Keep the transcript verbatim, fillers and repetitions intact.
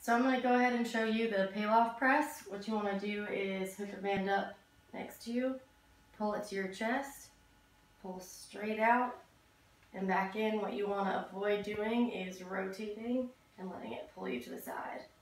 So I'm going to go ahead and show you the Pallof press. What you want to do is hook a band up next to you, pull it to your chest, pull straight out and back in. What you want to avoid doing is rotating and letting it pull you to the side.